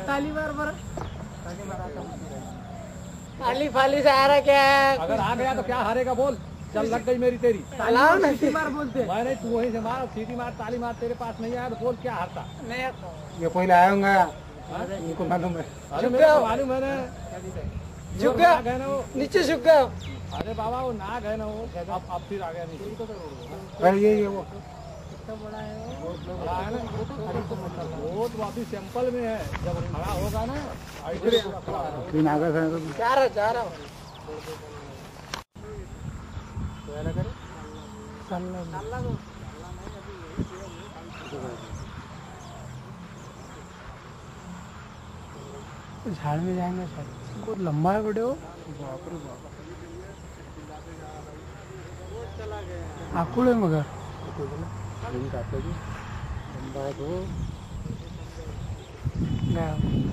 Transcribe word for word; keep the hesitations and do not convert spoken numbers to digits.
ताली मार मार ताली फाली से आ रहा क्या है? अगर आ गया तो क्या हारेगा बोल। चल लग गई मेरी तेरी। तालाव ना सीटी मार बोलते। मैं नहीं, तू वहीं से मार, सीटी मार, ताली मार, तेरे पास नहीं आया तो बोल क्या हारता। नहीं ये पहले आऊंगा, इनको मालूम है। अरे मेरे को मालूम है ना, झुक गया गए ना वो, नीचे झुक गया। अरे बाबा वो ना गए ना वो, अब अब फिर आ गया नीचे। अरे ये ये वो कितना बड़ा है वो? बड़ा है ना, वो तो अभी सैंपल में है, जब खड़ा होगा ना तीन आगे से जा रहा जा रहा झाड़ में जाएंगे सर। बहुत लंबा है वीडियो। आकुल है मगर लंबा है तो गया।